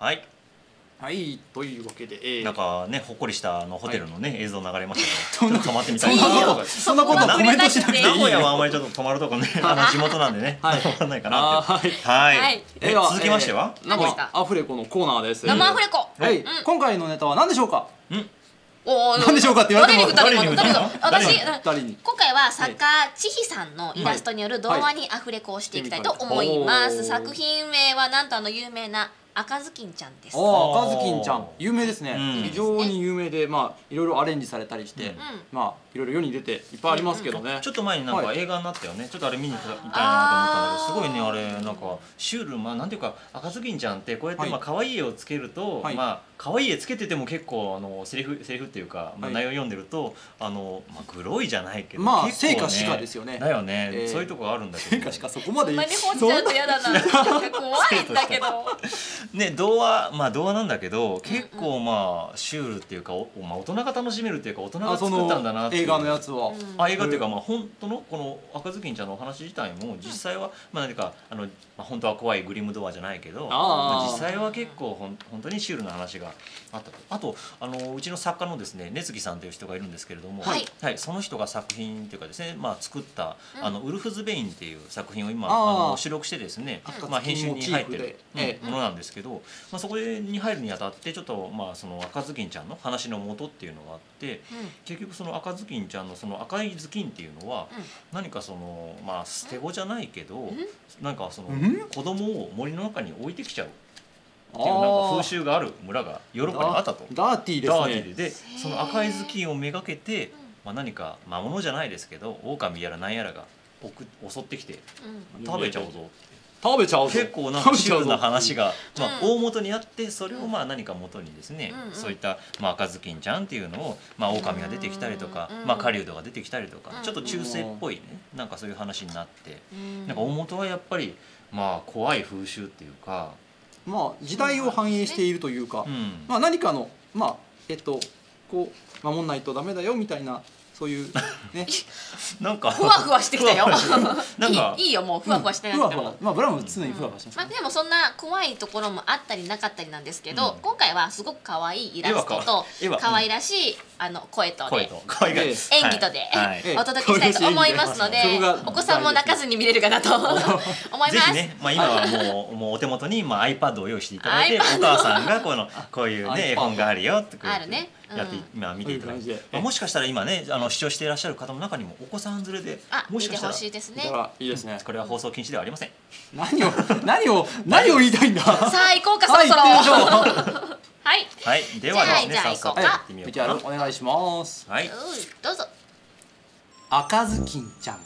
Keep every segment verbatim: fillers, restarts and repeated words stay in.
はい。 はい、というわけで、えー、なんかね、ほっこりしたあのホテルのね、はい、映像流れましたけど、ちょっと泊まってみたいな。 そんなことコメントしなくていい。 名古屋はあんまりちょっと泊まるとこね、あの地元なんでね、わかんないかなって。はい。え、続きましては、 生アフレコのコーナーです。 生アフレコ。 はい。今回のネタは何でしょうか。 うん。 何でしょうかって言われても誰に誰に私誰に今回は作家千尋さんのイラストによる童話にアフレコをしていきたいと思います。作品名はなんとあの有名な赤ずきんちゃんです。 ああ、赤ずきんちゃん有名ですね。非常に有名で、まあいろいろアレンジされたりして、まあいろいろ世に出ていっぱいありますけどね。 ちょっと前になんか映画になったよね。ちょっとあれ見に行きたいなと思ったんだけど、すごいねあれなんかシュール、まあなんていうか赤ずきんちゃんってこうやってまあ可愛い絵をつけると、まあ可愛い絵つけてても結構あのセリフセリフっていうかまあ内容読んでるとあのまあグロいじゃないけど、 まあ成果しかですよね。 だよね。そういうとこあるんだけど。 成果しかそこまで。 ほんまにほっちゃうと嫌だな。怖いんだけど。 ね、童話まあ童話なんだけど結構まあシュールっていうかまあ大人が楽しめるっていうか大人が作ったんだなっていう。 映画のやつはあ映画っていうかまあ本当のこの赤ずきんちゃんのお話自体も実際はまあ何かあの本当は怖いグリム童話じゃないけど実際は結構ほん本当にシュールな話があったと。あとあのうちの作家のですね根月さんという人がいるんですけれども、はい、はい、その人が作品っていうかですね、まあ、作った「あのウルフズ・ベイン」っていう作品を今あの収録してですね、まあ、編集に入ってるものなんですけど、まあ、そこに入るにあたってちょっとまあその赤ずきんちゃんの話の元っていうのがあって、結局その赤ずきんちゃんのその赤い頭巾っていうのは何かそのまあ捨て子じゃないけどなんかその子供を森の中に置いてきちゃう。っていうなんか風習がある村がヨーロッパにあったと。 ダーティーですね。 ダーティーで、でその赤い頭巾をめがけて、まあ何か魔物じゃないですけど、狼やらなんやらが襲ってきて食べちゃうぞって。 食べちゃうぞ。 結構なんかシュールな話がまあ大元にあって、それをまあ何か元にですね、そういったまあ赤ずきんちゃんっていうのをまあ狼が出てきたりとか、まあ狩人が出てきたりとか、ちょっと中世っぽいね、なんかそういう話になって、なんか大元はやっぱりまあ怖い風習っていうか。 まあ時代を反映しているというか、まあ何かのまあえっとこう守んないとダメだよみたいなそういうねなんかふわふわしてきたよ。なんかいいよもうふわふわしてなくても。 まあブラウンは常にふわふわしてます。 まあでもそんな怖いところもあったりなかったりなんですけど、今回はすごく可愛いイラストと可愛らしいあの声とで演技とでお届けしたいと思いますので、お子さんも泣かずに見れるかなと思います。 ぜひね、まあ今はもうもうお手元にまあ iPad を用意していただいて、お母さんがこのこういうね絵本があるよってあるね。 やって今見ていただいて、もしかしたら今ねあの視聴していらっしゃる方の中にもお子さん連れでもしかしたらいいですね。 いいですね。 これは放送禁止ではありません。 何を何を何を言いたいんだ。さあ行こうかそろそろ。はいはいではですね早速やってみようかな。 お願いします。 はいどうぞ。 赤ずきんちゃん。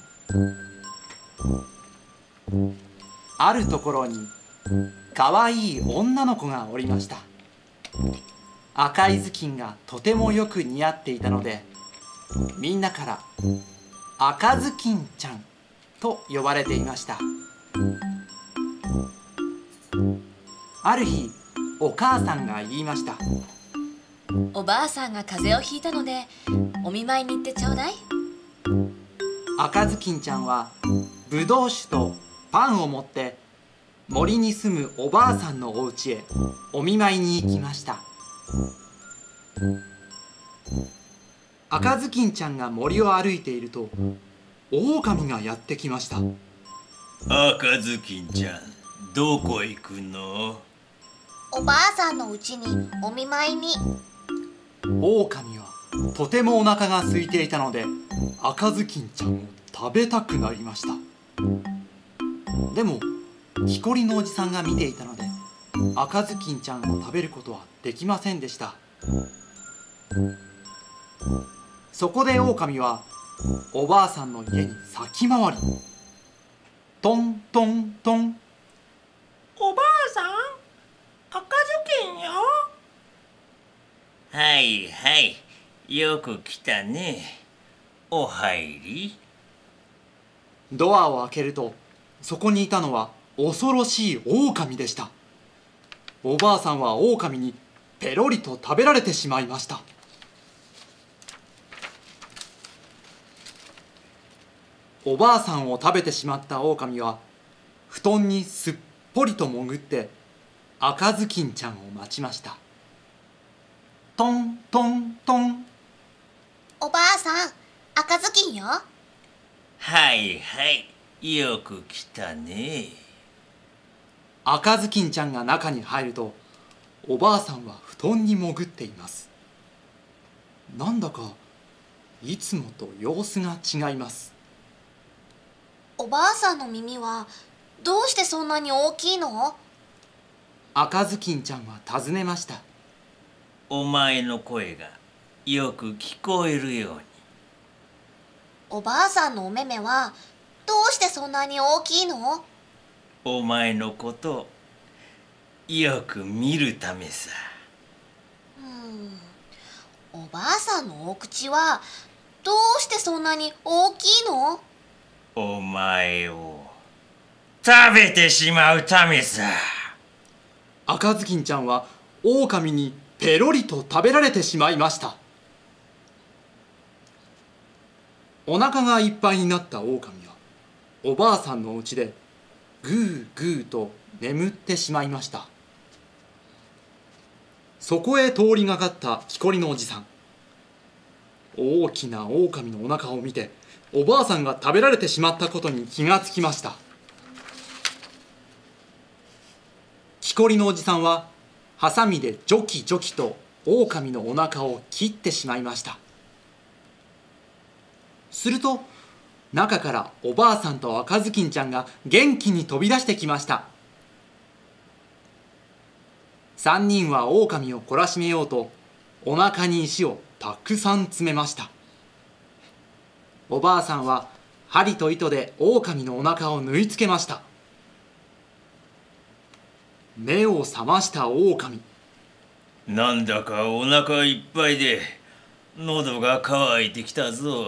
あるところに可愛い女の子がおりました。赤い頭巾がとてもよく似合っていたので、みんなから赤ずきんちゃんと呼ばれていました。ある日お母さんが言いました。 おばあさんが風邪をひいたのでお見舞いに行ってちょうだい。 赤ずきんちゃんはぶどう酒とパンを持って森に住むおばあさんのお家へお見舞いに行きました。赤ずきんちゃんが森を歩いていると狼がやってきました。 赤ずきんちゃんどこ行くの？ おばあさんの家にお見舞いに。 狼はとてもお腹が空いていたので赤ずきんちゃんを食べたくなりました。でも木こりのおじさんが見ていたので赤ずきんちゃんを食べることはできませんでした。そこで狼はおばあさんの家に先回り。トントントン。 おばあさん、赤ずきんよ。 はいはい、よく来たね。お入り。 ドアを開けるとそこにいたのは恐ろしい狼でした。おばあさんは狼にペロリと食べられてしまいました。おばあさんを食べてしまった狼は布団にすっぽりと潜って赤ずきんちゃんを待ちました。トントントン。 おばあさん、赤ずきんよ。 はいはい、よく来たね。 赤ずきんちゃんが中に入ると、おばあさんは布団に潜っています。なんだかいつもと様子が違います。 おばあさんの耳はどうしてそんなに大きいの？ 赤ずきんちゃんは尋ねました。 お前の声がよく聞こえるように。 おばあさんのお目目はどうしてそんなに大きいの？ お前のことよく見るためさ。 うん、おばあさんのお口はどうしてそんなに大きいの？ お前を食べてしまうためさ。 赤ずきんちゃんは狼にペロリと食べられてしまいました。お腹がいっぱいになった狼はおばあさんのお家でぐーぐーと眠ってしまいました。そこへ通りがかった木こりのおじさん、大きな狼のお腹を見ておばあさんが食べられてしまったことに気がつきました。木こりのおじさんはハサミでジョキジョキと狼のお腹を切ってしまいました。すると中からおばあさんと赤ずきんちゃんが元気に飛び出してきました。三人は狼を懲らしめようとお腹に石をたくさん詰めました。おばあさんは針と糸で狼のお腹を縫い付けました。目を覚ました狼、 なんだかお腹いっぱいで喉が渇いてきたぞ。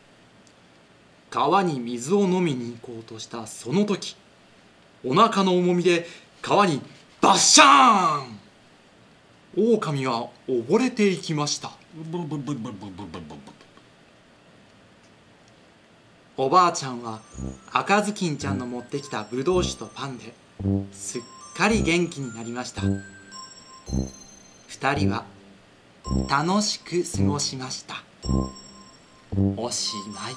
川に水を飲みに行こうとしたその時、お腹の重みで川にバッシャーン、狼は溺れていきました。おばあちゃんは赤ずきんちゃんの持ってきたぶどう酒とパンですっかり元気になりました。二人は楽しく過ごしました。おしまい。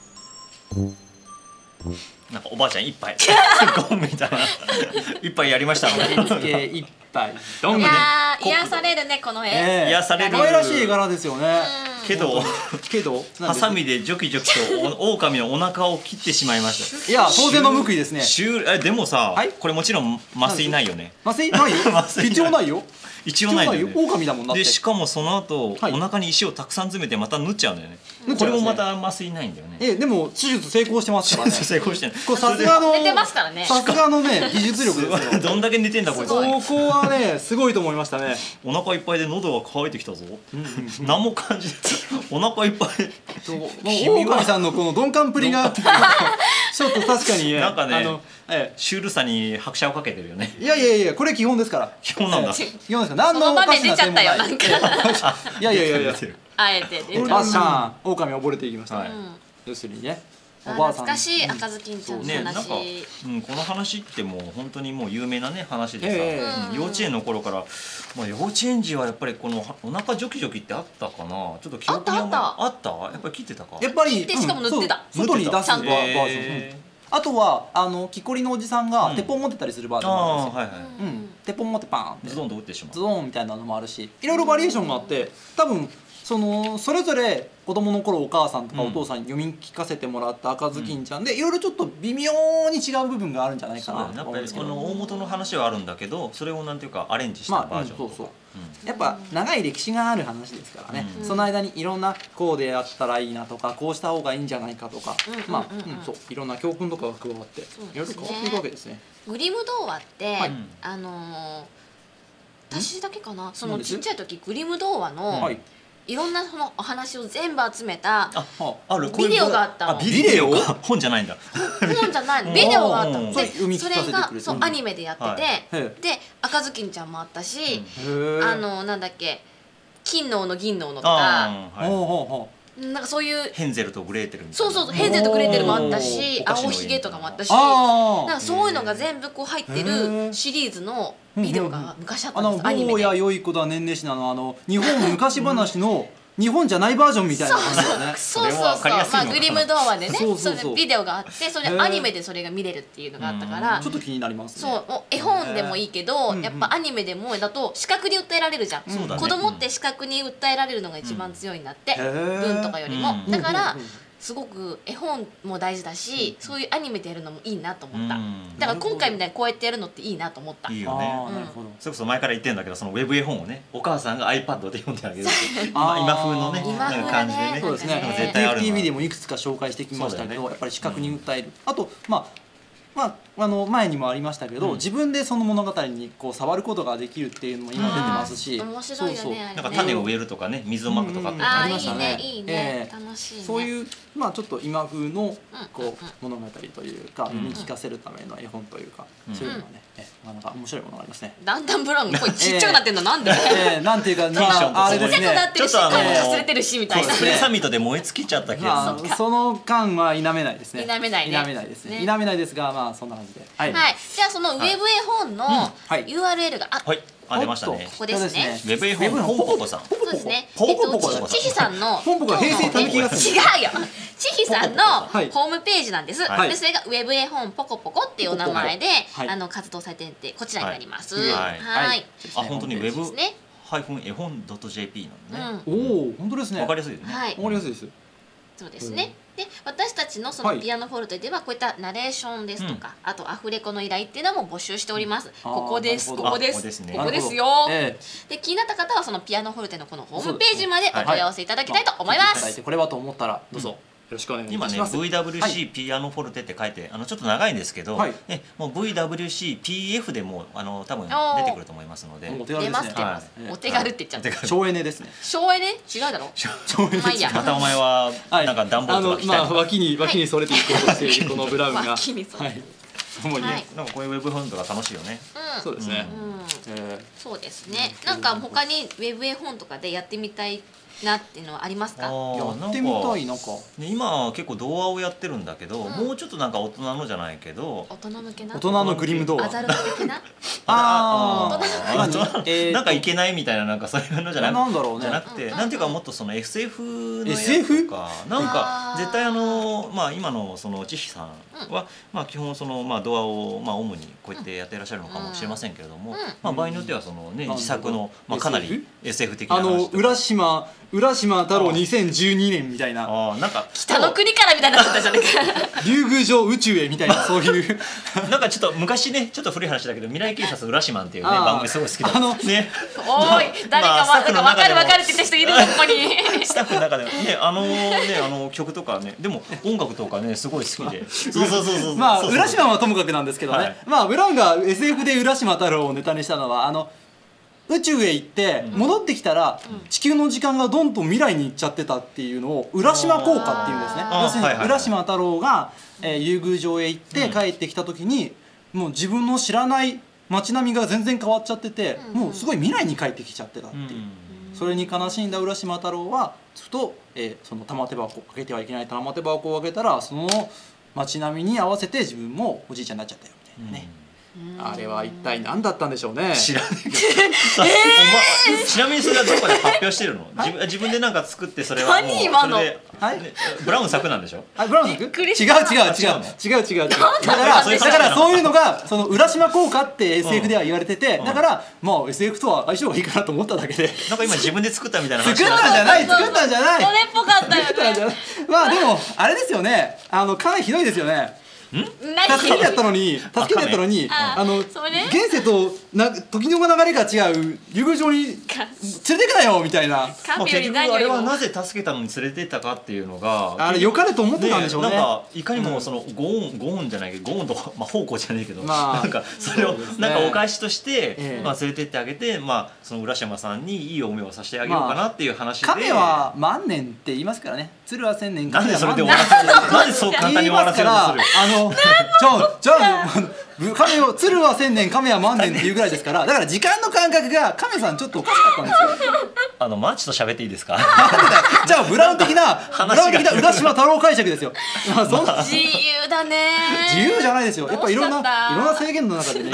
なんかおばあちゃん一杯ゴンみたいな一杯やりましたね。 盛り付け一杯どん。 いやー癒されるねこの絵、 えー、 癒される。 可愛らしい柄ですよね。 けどけどハサミでジョキジョキと狼のお腹を切ってしまいました。 いや当然の報いですね。 えでもさ、 はい、 これもちろん麻酔ないよね。 麻酔ないよ。必要ないよ。 一応ないよね。 狼だもんなって。 でしかもその後、はい、お腹に石をたくさん詰めてまた縫っちゃうんだよね。うん、これもまた麻酔ないんだよね。 えでも手術成功してますからね。 成功してる。 これさすがの寝てますからね。 さすがのね技術力ですよ。 どんだけ寝てんだこいつ。 ここはねすごいと思いましたね。 お腹いっぱいで喉が渇いてきたぞ。何も感じない。お腹いっぱい。 狼さんのこの鈍感っぷりがちょっと確かになんかね、あのええ、シュールさに拍車をかけてるよね。 いやいやいやこれ基本ですから。 基本なんだ。 基本ですから。何のおかしな点もない。いやいやいやいや。 あえて出ちゃう。バッシャーン、狼溺れていきました。要するにね。 懐かしい赤ずきんちゃんの話。 なんか、うん、この話ってもう本当にもう有名なね話でさ、幼稚園の頃から、まあ幼稚園児はやっぱりこのお腹ジョキジョキってあったかな。ちょっと記憶にあったあった。やっぱり切ってたか。 やっぱりでしかも塗ってた。 外に出すバージョン。あとはあの木こりのおじさんが鉄砲持ってたりするバージョンもあるんですよ。鉄砲持ってパーンってズドンと打ってしまう。 ズドンみたいなのもあるし、いろいろバリエーションがあって、多分そのそれぞれ子供の頃お母さんとかお父さんに読み聞かせてもらった赤ずきんちゃんでいろいろちょっと微妙に違う部分があるんじゃないかなと思うんですけど、 この大元の話はあるんだけど、それをなんていうかアレンジしたバージョンとか。そうそう。 やっぱ長い歴史がある話ですからね。その間にいろんなこうでやったらいいなとかこうした方がいいんじゃないかとか、まあそういろんな教訓とかが加わっていろいろ変わっていくわけですね。 グリム童話ってあの私だけかな、そのちっちゃい時グリム童話のいろんなそのお話を全部集めたビデオがあったの。 ビデオ？本じゃないんだ。 本じゃないの。ビデオがあったの。でそれがそうアニメでやってて、で赤ずきんちゃんもあったし、あのなんだっけ金の斧銀の斧とか、なんかそういうヘンゼルとグレーテルみたいな。 そうそうそうヘンゼルとグレーテルもあったし、青ひげとかもあったし、なんかそういうのが全部こう入ってるシリーズのビデオが昔あったあのんです。アニメで。 坊や良い子だねんねしなのあの日本昔話の日本じゃないバージョンみたいな感じだよね。 そうそうそう。まあグリム童話でね、 そうそうそうそれビデオがあって、それアニメでそれが見れるっていうのがあったから。 ちょっと気になりますね。 そう、もう絵本でもいいけど、やっぱアニメでもだと視覚に訴えられるじゃん。子供って視覚に訴えられるのが一番強いんだって。文とかよりも。だからすごく絵本も大事だし、そういうアニメでやるのもいいなと思った。だから今回みたいにこうやってやるのっていいなと思った。 いいよね。それこそ前から言ってるんだけど、そのウェブ絵本をね、お母さんが iPad で読んであげるっていう今風のね感じでね。 そうですね。 絶対ある。 ティーブイでもいくつか紹介してきましたけど、やっぱり視覚に訴える。あとまあ。まあ、あの前にもありましたけど、うん、自分でその物語にこう触ることができるっていうのも今出てますし、 面白いよね。 なんか種を植えるとかね、水をまくとかってありましたね。いいね、楽しいね。 そういうまあちょっと今風のこう物語というか読み聞かせるための絵本というか、そういうのはね、なかなか面白いものがありますね。 だんだんブラウンの声ちっちゃくなってんのなんで？ なんていうかあれですね。 ちょっとあの忘れてるしみたいな。 スプレーサミットで燃え尽きちゃった気がする。 その間は否めないですね。 否めないね。 否めないですね。否めないですが、まあそんな感じで。 はい。じゃあそのウェブ絵本の ユーアールエル があ、 はい、あ出ましたね。 ここですね。 ウェブ絵本ポンポコさん。 そうですね。えっとちひさんのポンポコ平成たぬきが違うよ。ちひさんのホームページなんです。でそれがウェブ絵本ポコポコっていうお名前であの活動されててこちらになります。はい。 あ本当にウェブハイフン絵本ドットジェーピーなのね。 おお本当ですね。 わかりやすいよね。 はい。 わかりやすいです。 そうですね。で私たちのそのピアノフォルテではこういったナレーションですとか、あとアフレコの依頼っていうのも募集しております。ここですここですここですよ。で気になった方はそのピアノフォルテのこのホームページまでお問い合わせいただきたいと思います。 これはと思ったらどうぞ。よろしくお願いします。 今ね ブイダブリューシー ピアノフォルテって書いてあのちょっと長いんですけど、ねもう ブイダブリューシー ピーエフ でもあの多分出てくると思いますので。 出ます出ます。お手軽って言っちゃった。 省エネですね。 省エネ違うだろ。 省エネ。 まあいいや。 またお前はなんか暖房とか着たい。 まあ脇に脇にそれていこうとしているこのブラウンが。 脇にそれ。 主になんかこういうウェブ本とか楽しいよね。 そうですね。 そうですね。なんか他にウェブ絵本とかでやってみたいなっていうのはありますか？ やってみたいなんか。 今結構童話をやってるんだけど、もうちょっとなんか大人のじゃないけど、 大人向けな。 大人のグリム童話。 アザルト的な。 ああ。なんかいけないみたいななんかそういうのじゃなくて、 なんだろうね。 じゃなくて、なんていうかもっとその エスエフ のやエスエフつとか、なんか絶対あのまあ今のそのちひさんはまあ基本そのまあ童話をまあ主にこうやってやっていらっしゃるのかもしれませんけれども、まあ場合によってはそのね自作のまあかなり エスエフ 的な話とか。 あの浦島浦島太郎にせんじゅうにねんみたいな。 ああなんか北の国からみたいになってたじゃないか。 竜宮城宇宙へみたいなそういう。 なんかちょっと昔ねちょっと古い話だけど未来警察浦島っていうね番組すごい好きだったね。 おい誰かわかるわかるわかるって言った人いるのここに。 スタッフの中でもねあのねあの曲とかねでも音楽とかねすごい好きで。そうそうそうそう。 まあ浦島はともかくなんですけどね。まあブラウンが エスエフ で浦島太郎をネタにしたのはあの。宇宙へ行って戻ってきたら地球の時間がどんどん未来に行っちゃってたっていうのを浦島効果っていうんですね。要するに浦島太郎が竜宮城へ行って帰ってきた時にもう自分の知らない街並みが全然変わっちゃっててもうすごい未来に帰ってきちゃってたっていう。それに悲しんだ浦島太郎はふとその玉手箱を開けてはいけない玉手箱を開けたらその街並みに合わせて自分もおじいちゃんになっちゃったよみたいなね。あれは一体何だったんでしょうね。 知らないけど。ちなみにそれはどこで発表してるの？自分自分でなんか作ってそれはもう今のブラウン作なんでしょ？ あブラウン作？違う違う違う違う違う違う。だからだからそういうのがその浦島効果って エスエフ では言われててだからまあ エスエフ とは相性がいいかなと思っただけで。 なんか今自分で作ったみたいな話。 作ったんじゃない作ったんじゃない。 それっぽかったよね。 まあでもあれですよね。あのかなりひどいですよね。助けてやったのに助けてやったのにあの現世とな時の流れが違う竜宮城に連れてくなよみたいな。 結局あれはなぜ助けたのに連れてったかっていうのがあれ良かれと思ってたんでしょうね。 なんかいかにもそのご恩ご恩じゃないけどご恩とまあ奉公じゃないけどなんかそれをなんかお返しとしてまあ連れてってあげてまあその浦島さんにいい思いをさせてあげようかなっていう話で。 亀は万年って言いますからね。鶴は千年。 なんでそれで終わらせる？なんでそう簡単に終わらせるとする？ あのじゃあじゃあ亀を鶴は千年亀は万年っていうぐらいですからだから時間の感覚が亀さんちょっとおかしかったんですよ。 あのマーチと喋っていいですか？ じゃあブラウン的なブラウン的な浦島太郎解釈ですよ。 自由だね。 自由じゃないですよ。やっぱいろんないろんな制限の中でね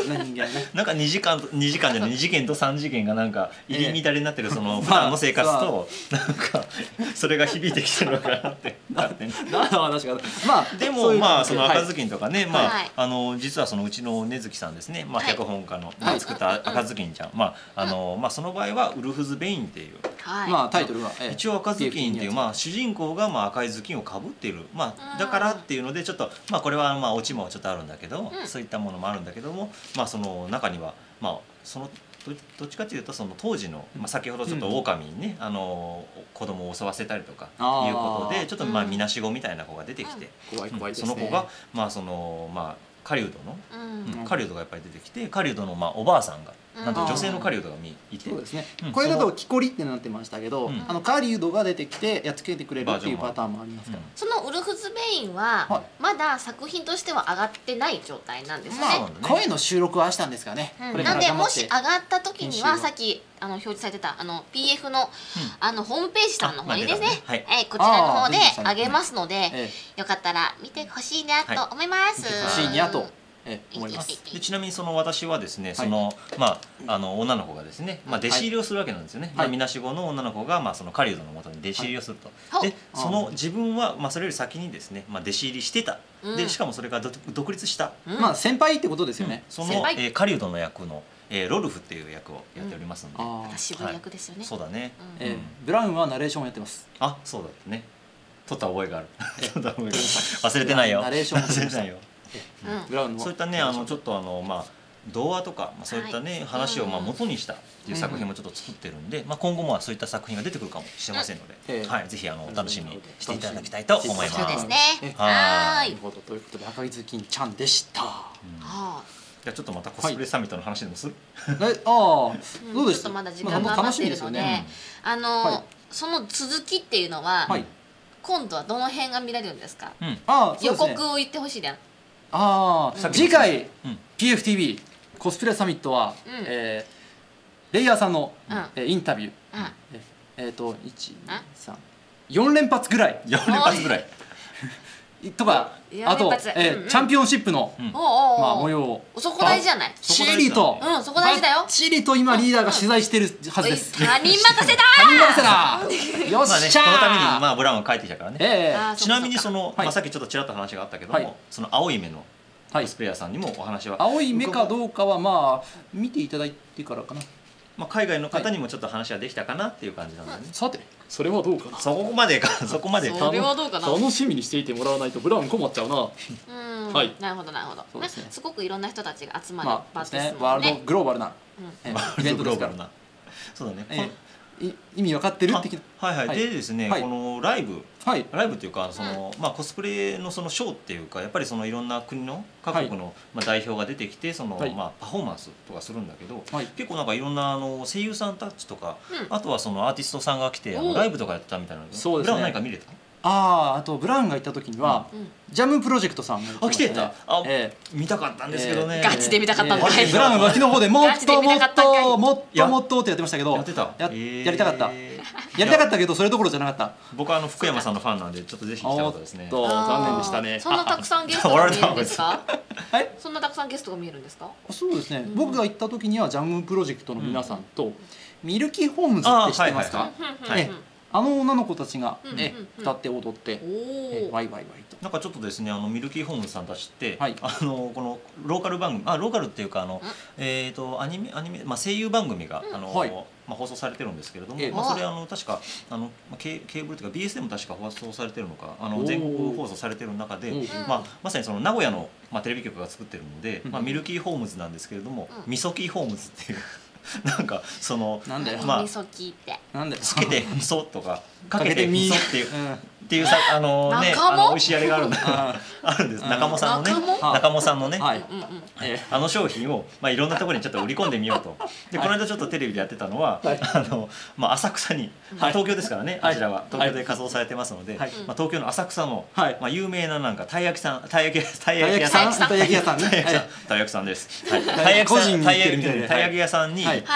ね人間ね。 なんかにじかんとにじかんじゃないに次元とさん次元がなんか入り乱れになってるその普段の生活となんかそれが響いてきてるのかなって何の話かまあでもまあその赤ずきんとかねまああの実はそのうちの根月さんですねまあ脚本家の作った赤ずきんちゃんまああのまあその場合はウルフズ・ベインっていうまあタイトルは一応赤ずきんっていうまあ主人公がまあ赤い頭巾をかぶっているまあだからっていうのでちょっとまあこれはまあオチもちょっとあるんだけどそういったものもあるんだけどもまあその中にはまあそのどっちかというとその当時の、まあ、先ほどちょっと狼にね、うん、あの子供を襲わせたりとかいうことでちょっとまあみなしごみたいな子が出てきて、 怖い怖いですね、 その子がまあそのまあ狩人の、うん、狩人がやっぱり出てきて狩人のまあおばあさんがなんと女性の狩人がいて、 そうですね、うん、これだと木こりってなってましたけど、うん、あの狩人が出てきてやっつけてくれるっていうパターンもありますから、うん、 そのウルフズ・ベインはまだ作品としては上がってない状態なんですね、まあ、 声の収録はしたんですかね、 うん、なんでもし上がった時にはさっきあの表示されてたあの ピーエフ の、うん、あのホームページさんの方にですね、はい、えこちらの方で上げますので、ええ、よかったら見てほしいなと思います、 はい、欲しいなとえ思います。 でちなみにその私はですねその、はい、まああの女の子がですね、まあ、弟子入りをするわけなんですよね。はい、みなしごの女の子がまあその狩人のもとに弟子入りをすると、はい、でその自分はまあそれより先にですね、まあ、弟子入りしてた、うん、でしかもそれが独立した、 うん、まあ先輩ってことですよね。 うん、その、えー、狩人の役のえー、ロルフっていう役をやっておりますので、 うん、渋い役ですよね、 はい、そうだね、 うん、えー、ブラウンはナレーションをやってます。 あ、そうだったね。撮った覚えがある撮った覚えがある忘れてないよナレーション忘れてないようん、ブラウンのそういったねあのちょっとあのまあ童話とか、まあ、そういったね、はい、話をまあ元にしたっていう作品もちょっと作ってるんで、うん、まあ今後もそういった作品が出てくるかもしれませんので、うん、はい、ぜひあのお楽しみにしていただきたいと思います。そうですね。 はい。なるほどということで赤い頭巾ちゃんでした。うん、 はあ。じゃあちょっとまたコスプレサミットの話でもする？ はい、え、ああ、どうです？ ちょっとまだ時間が余っているので、あの、はい、その続きっていうのは、はい、今度はどの辺が見られるんですか？うん、あ、予告を言ってほしいね。 ああ、次回 ピーエフティービー コスプレサミットは、うん、えー、レイヤーさんの、うん、インタビュー、うん、ええー、といち、に、さん、よん連発ぐらいよん連発ぐらいとか、あと、えー、チャンピオンシップの、うん、まあ模様をそこ大事じゃない？ チリと、 うん、そこ大事だよ。 チリと今リーダーが取材してるはずです。 他人任せだ。 他人任せだ。よっしゃー。 このためにまあブラウンが帰ってきたからね。ちなみにそのまあさっきちょっとちらっと話があったけども、その青い目のコスプレイヤーさんにもお話は、 青い目かどうかはまあ見ていただいてからかな。 まあ海外の方にもちょっと話はできたかなっていう感じなんだね。 さて、それはどうかな。 そこまでか、そこまで。 それはどうかな。 楽しみにしていてもらわないとブラウン困っちゃうな。 うん、はい。なるほどなるほど。そうですね。すごくいろんな人たちが集まる場ですね。 ワールドグローバルなイベントですから。そうだね。 意味分かってるって聞いた。はいはい。でですね、このライブ、ライブっていうかそのまあコスプレのそのショーっていうかやっぱりそのいろんな国の各国のまあ代表が出てきてそのまあパフォーマンスとかするんだけど、結構なんかいろんなあの声優さんたちとかあとはそのアーティストさんが来てライブとかやってたみたいなので、ブラウン何か見れた？ ああ、あとブラウンが行った時には、うん、ジャムプロジェクトさんが来てた。あ、えー、見たかったんですけどね。 ガチで見たかったんだね。 ブラウンは脇の方でもっともっともっともっとってやってましたけど、 やってた。 や、えー、やりたかった。やりたかったけどそれどころじゃなかった。 僕はあの福山さんのファンなんでちょっとぜひ行きたかったですね。 残念でしたね。 そんなたくさんゲストが見えるんですか？はい。そんなたくさんゲストが見えるんですか？ そうですね。僕が行った時にはジャムプロジェクトの皆さんとミルキーホームズって知ってますか？はい。あの女の子たちが歌って踊ってワイワイワイとなんかちょっとですねあのミルキーホームズさんたちってあのこのローカル番組あローカルっていうかあのえっとアニメアニメまあ声優番組があのまあ放送されてるんですけれどもまあそれあの確かあのケーブルというか ビーエス でも確か放送されてるのかあの全国放送されてる中でまあまさにその名古屋のまあテレビ局が作ってるのでまあミルキーホームズなんですけれどもミソキーホームズっていうなんかそのなんだよまあみそきってなんだよつけてみそとかかけてみそっていうっていうさあのねあの美味しいあれがあるんだあるんです中もさんのね中もさんのねあの商品をまあいろんなところにちょっと売り込んでみようとでこの間ちょっとテレビでやってたのはあのまあ浅草に東京ですからねあちらは東京で仮装されてますのでまあ東京の浅草のまあ有名ななんかたい焼きさんたい焼きたい焼き屋さんたい焼き屋さんねたい焼きさんですたい焼きさんたい焼き屋さんに行ってで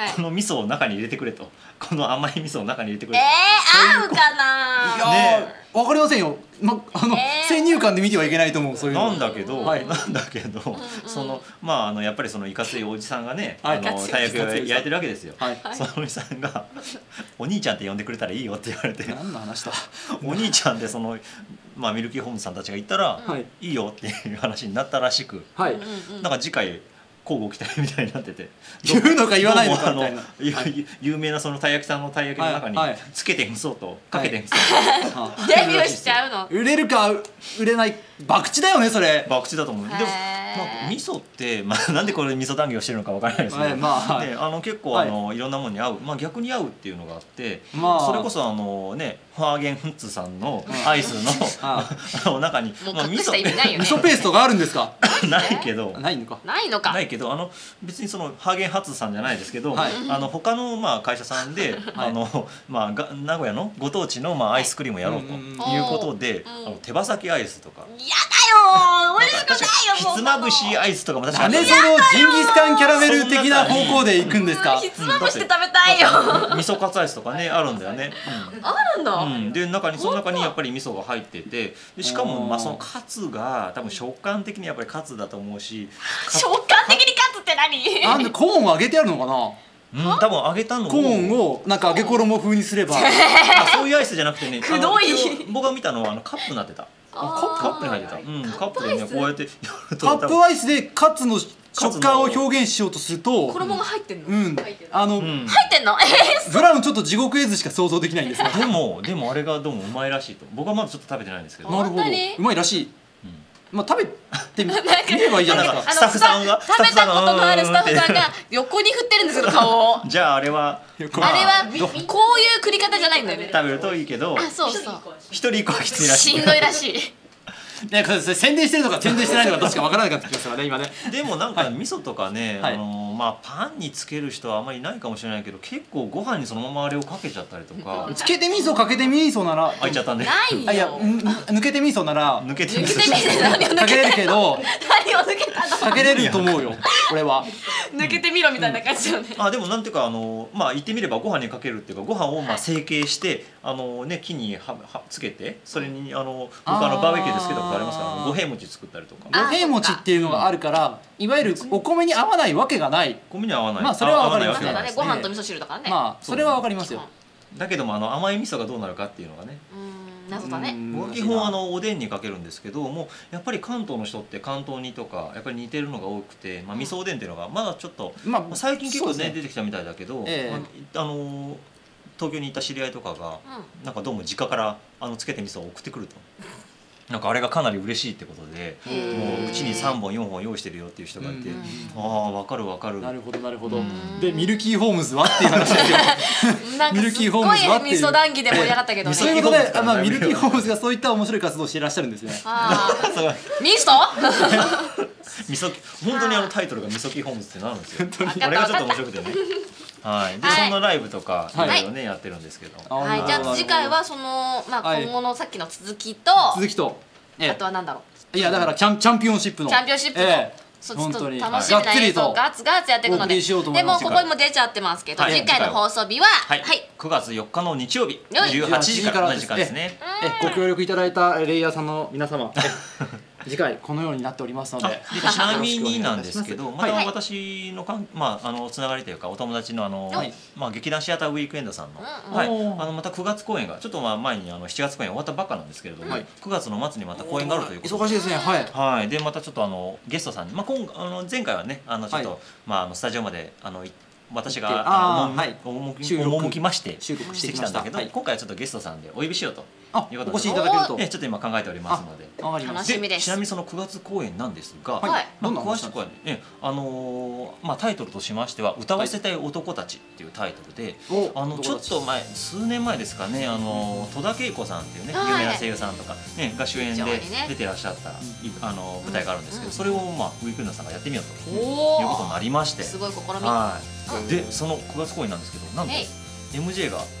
この味噌を中に入れてくれと、この甘い味噌を中に入れてくれと。 えー、合うかな。 いやー、わかりませんよ。ま、あの、 えー、 先入観で見てはいけないと思う。そういうなんだけど、 はい、 なんだけど、うんうん、そのまああのやっぱりそのいかついおじさんがね、はい、あのたい焼きを焼いてるわけですよ。はい、そのおじさんがお兄ちゃんって呼んでくれたらいいよって言われて、 何の話だ。 お兄ちゃんでそのまあミルキーホームズさんたちが言ったら、はい、いいよっていう話になったらしく、はい、なんか次回交互期待みたいになってて、 言うのか言わないのかみたいな、 有名なそのたい焼きさんのたい焼きの中につけてみそとかけてみそとデビューしちゃうの。 売れるか売れない博打だよね、それ。 博打だと思う。でもまあ味噌ってまあなんでこれ味噌談義をしてるのかわからないですけど、まあね、あの結構あのいろんなものに合う、まあ逆に合うっていうのがあって、それこそあのねファーゲンフッツさんのアイスの中にまあ味噌味噌ペーストがあるんですか。 ないけど、 ないのかないのかないけど、あの別にそのハーゲンハッツさんじゃないですけど、あの他のまあ会社さんであのまあ名古屋のご当地のまあアイスクリームをやろうということで、あの手羽先アイスとか。 やだよ、美味しくないよ。 ひつまぶしアイスとかも確かに。何そのジンギスカンキャラメル的な方向で行くんですか。 ひつまぶしって食べたいよ。 味噌カツアイスとかねあるんだよね。 あるんだ。 で中にその中にやっぱり味噌が入ってて、しかもまあそのカツが多分食感的にやっぱりカツだと思うし。 食感的にカツって何？ なんでコーンを揚げてあるのかな。 うん、多分揚げたのをコーンをなんか揚げ衣風にすれば、あ、 そういうアイスじゃなくてね、 くどい。 僕が見たのはあのカップになってた。カップに入ってた。うん、カップでねこうやってカップアイスでカツの食感を表現しようとすると衣が入ってんの？ うん、あの入ってんの？ ブラウンちょっと地獄絵図しか想像できないんですが、 でもでもあれがどうもうまいらしいと。僕はまだちょっと食べてないんですけど。 なるほど、うまいらしい。まあ食べてみればいいじゃないですか。 スタッフさんが食べたことのあるスタッフさんが横に振ってるんですよ顔を。 じゃああれはあれはこういう食り方じゃないんだよね。 食べるといいけど、 あ、そうそう。 一人一個はきついらしい。 しんどいらしい。 ね、これ宣伝してるのか宣伝してないのかどっちかわからなかったですからね今ね。 でもなんか味噌とかね、あのまあパンにつける人はあんまりいないかもしれないけど、結構ご飯にそのままあれをかけちゃったりとか。 つけて味噌かけて味噌なら開いちゃったね。 ないよ。 いや抜けて味噌なら抜けて味噌かけれるけど、 何を抜けたの？ かけれると思うよ俺は。 抜けてみろみたいな感じよね。 あ、でもなんていうかあのまあ言ってみればご飯にかけるっていうか、ご飯をまあ成形してあのね木にははつけて、それにあの僕あのバーベキューでつけたことありますから、五平餅作ったりとか。 五平餅っていうのがあるから、いわゆるお米に合わないわけがない。 米に合わない。 まあそれはわかりますよ。 ご飯と味噌汁だからね。 まあそれはわかりますよ。 だけどもあの甘い味噌がどうなるかっていうのがね。 謎だね。 僕基本あのおでんにかけるんですけども、やっぱり関東の人って関東煮とかやっぱり似てるのが多くて、まあ味噌おでんっていうのがまだちょっと最近結構ね出てきたみたいだけど、あの東京に行った知り合いとかがなんかどうも実家からあのつけて味噌を送ってくると。なんかあれがかなり嬉しいってことで、もううちにさんぼんよんほん用意してるよっていう人がいて、ああ分かる分かる。 なるほどなるほど。でミルキーホームズはっていう話ですよ。 ミルキーホームズはっていう。味噌談義で盛り上がったけどね。 そういうことで、まあミルキーホームズがそういった面白い活動をしていらっしゃるんですね。 ミスト？ みそ本当にあのタイトルがみそきホームズってなるんですよ。あれがちょっと面白くてね。はい。でそのライブとかいろいろねやってるんですけど。 はい。じゃあ次回はそのまあ今後のさっきの続きと続きとあとはなんだろう。いやだからチャンチャンピオンシップのチャンピオンシップのそうちょっと楽しみな映像ガツガツやっていくので、でもここにも出ちゃってますけど、次回の放送日ははいくがつよっかの日曜日じゅうはちじからの時間ですね。 ご協力いただいたレイヤーさんの皆様。次回このようになっておりますので、 ちなみになんですけど、また私のかんまああのつながりというかお友達のあのまあ劇団シアターウィークエンドさんのはいあのまたくがつ公演がちょっとまあ前にあのしちがつ公演終わったばっかなんですけれども、くがつの末にまた公演があるということで、 忙しいですね。はいはい。でまたちょっとあのゲストさんにまあ今あの前回はねあのちょっとまああのスタジオまであの私が赴きまして収録してきたんだけど、今回はちょっとゲストさんでお呼びしようと。 お越しいただけるとちょっと今考えておりますので、 楽しみです。 ちなみにそのくがつ公演なんですが、詳しくはねあのまあタイトルとしましては歌わせたい男たちっていうタイトルで、あのちょっと前数年前ですかね、あの戸田恵子さんっていうね有名な声優さんとかねが主演で出てらっしゃったあの舞台があるんですけど、それをまあウィークエンドさんがやってみようということになりまして、 すごい試み。 はい。でそのくがつ公演なんですけど、なんと エムジェー が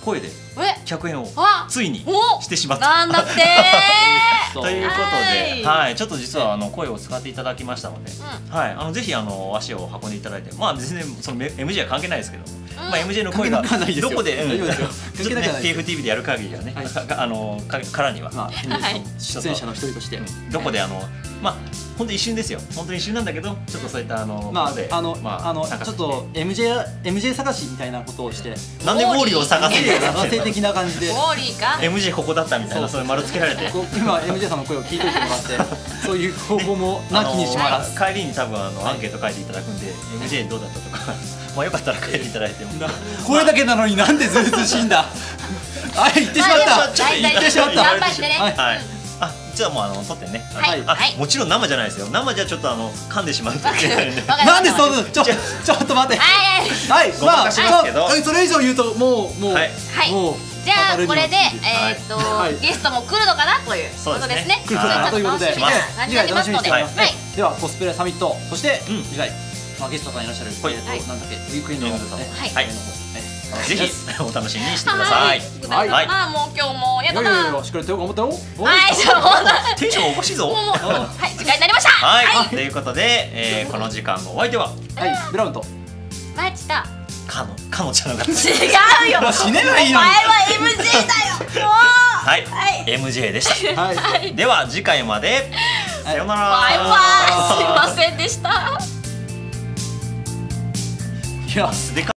声で客演をついにしてしまったなんだってということで、はい、ちょっと実はあの声を使っていただきましたので、はい、あのぜひあの足を運んでいただいて、まあ全然その エムジェー は関係ないですけど、まあ エムジェー の声がどこで ティーエフティーブイ でやる限りはね、あのからには出演者の一人としてどこであのまあ本当一瞬ですよ、本当に一瞬なんだけど、ちょっとそういったあのまああのあのちょっと エムジェー エムジェー 探しみたいなことをして、 なんでウォーリーを探せる探せ的な感じで、 ウォーリーかエムジェー ここだったみたいな、そういう丸つけられて、 今 エムジェー さんの声を聞いておいてもらって、そういう方法もなきにしもあらず。 帰りに多分あのアンケート書いていただくんで、 エムジェー どうだったとか、まあよかったら書いていただいても。 これだけなのになんでずうずうしいんだ。あ、言ってしまった。言ってしまった。 頑張ってね。 はい。あ、じゃあもうあの撮ってね。はい。あ、もちろん生じゃないですよ。生じゃちょっとあの噛んでしまうといけないんで。 なんでそんなちょちょっと待って。はい。まあそれ以上言うともうもうもう。じゃあこれでえっとゲストも来るのかなということですね。 来るかなということで、次回楽しみにしております。 はい。 ではコスプレサミット、そして次回まあゲストさんいらっしゃるえっとなんだっけ、ウィークエンドの方ね。 はい。ぜひお楽しみにしてください。 はい。まあもう今日もやだな。 しっかり手を頑張ったよ。 はい。じゃあテンションおかしいぞ。 はい。時間になりました。 はい。ということでこの時間のお相手ははいブラウンとマチタ。 かのかのちゃんが。違うよ。 死ねばいいのに。 お前は エムジェー だよ。 はい。エムジェー でした。はい。では次回まで。さよなら。 バイバイ。すいませんでした。 いや、素でか